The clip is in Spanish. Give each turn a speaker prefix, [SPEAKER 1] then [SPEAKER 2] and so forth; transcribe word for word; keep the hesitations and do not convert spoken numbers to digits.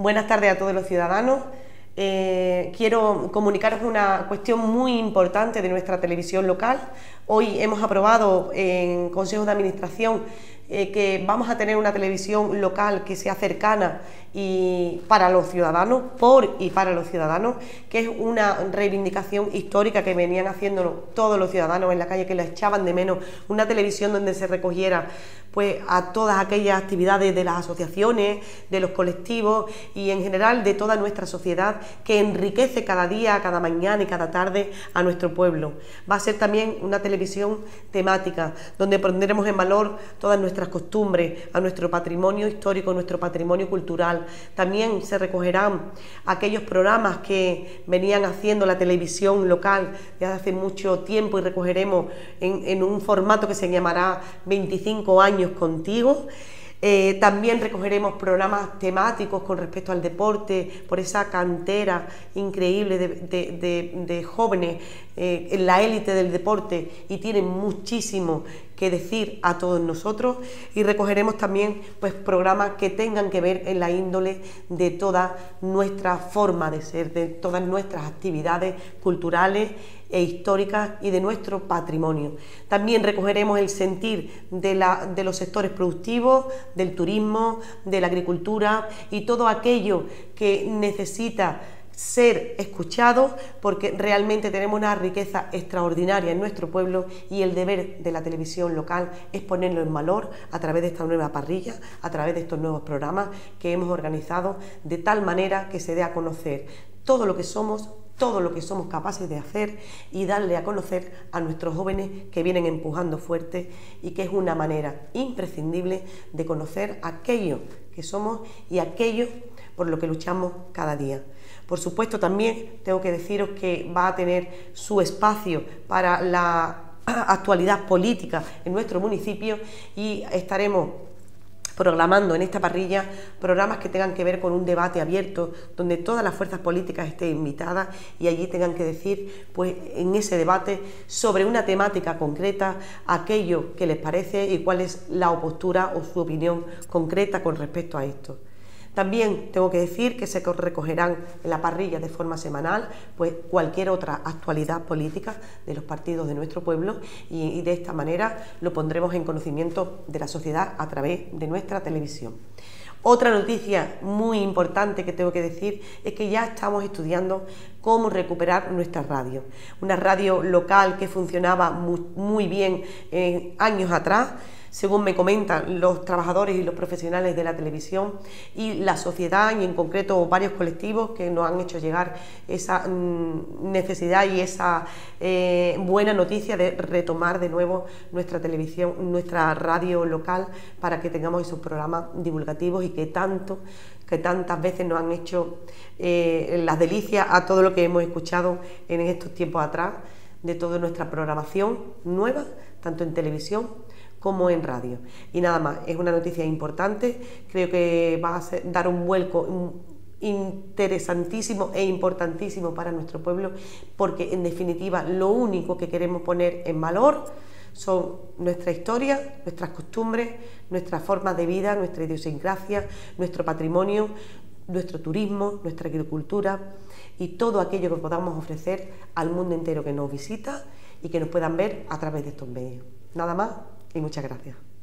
[SPEAKER 1] Buenas tardes a todos los ciudadanos. Eh, quiero comunicaros una cuestión muy importante de nuestra televisión local. Hoy hemos aprobado en Consejo de Administración eh, que vamos a tener una televisión local que sea cercana y para los ciudadanos, por y para los ciudadanos, que es una reivindicación histórica que venían haciendo todos los ciudadanos en la calle, que la echaban de menos, una televisión donde se recogiera pues a todas aquellas actividades de las asociaciones, de los colectivos y en general de toda nuestra sociedad, que enriquece cada día, cada mañana y cada tarde a nuestro pueblo. Va a ser también una televisión temática, donde pondremos en valor todas nuestras costumbres, a nuestro patrimonio histórico, nuestro patrimonio cultural. También se recogerán aquellos programas que venían haciendo la televisión local desde hace mucho tiempo y recogeremos en, en un formato que se llamará veinticinco años contigo. Eh, también recogeremos programas temáticos con respecto al deporte, por esa cantera increíble de, de, de, de jóvenes eh, en la élite del deporte, y tienen muchísimo que decir a todos nosotros. Y recogeremos también pues programas que tengan que ver en la índole de toda nuestra forma de ser, de todas nuestras actividades culturales e históricas y de nuestro patrimonio. También recogeremos el sentir de, la, de los sectores productivos, del turismo, de la agricultura y todo aquello que necesita ser escuchado, porque realmente tenemos una riqueza extraordinaria en nuestro pueblo, y el deber de la televisión local es ponerlo en valor a través de esta nueva parrilla, a través de estos nuevos programas que hemos organizado, de tal manera que se dé a conocer todo lo que somos, todo lo que somos capaces de hacer, y darle a conocer a nuestros jóvenes que vienen empujando fuerte, y que es una manera imprescindible de conocer aquello que somos y aquello por lo que luchamos cada día. Por supuesto, también tengo que deciros que va a tener su espacio para la actualidad política en nuestro municipio, y estaremos programando en esta parrilla programas que tengan que ver con un debate abierto, donde todas las fuerzas políticas estén invitadas y allí tengan que decir, pues en ese debate, sobre una temática concreta, aquello que les parece y cuál es la postura o su opinión concreta con respecto a esto. También tengo que decir que se recogerán en la parrilla de forma semanal pues cualquier otra actualidad política de los partidos de nuestro pueblo, y, y de esta manera lo pondremos en conocimiento de la sociedad a través de nuestra televisión. Otra noticia muy importante que tengo que decir es que ya estamos estudiando cómo recuperar nuestra radio. Una radio local que funcionaba muy, muy bien eh, años atrás, según me comentan los trabajadores y los profesionales de la televisión y la sociedad, y en concreto varios colectivos que nos han hecho llegar esa mmm, necesidad y esa eh, buena noticia de retomar de nuevo nuestra televisión, nuestra radio local, para que tengamos esos programas divulgativos y que tanto, que tantas veces nos han hecho eh, las delicias a todo lo que hemos escuchado en estos tiempos atrás, de toda nuestra programación nueva, tanto en televisión como en radio. Y nada más, es una noticia importante, creo que va a ser, dar un vuelco interesantísimo e importantísimo para nuestro pueblo, porque en definitiva lo único que queremos poner en valor son nuestra historia, nuestras costumbres, nuestras formas de vida, nuestra idiosincrasia, nuestro patrimonio, nuestro turismo, nuestra agricultura y todo aquello que podamos ofrecer al mundo entero que nos visita y que nos puedan ver a través de estos medios. Nada más y muchas gracias.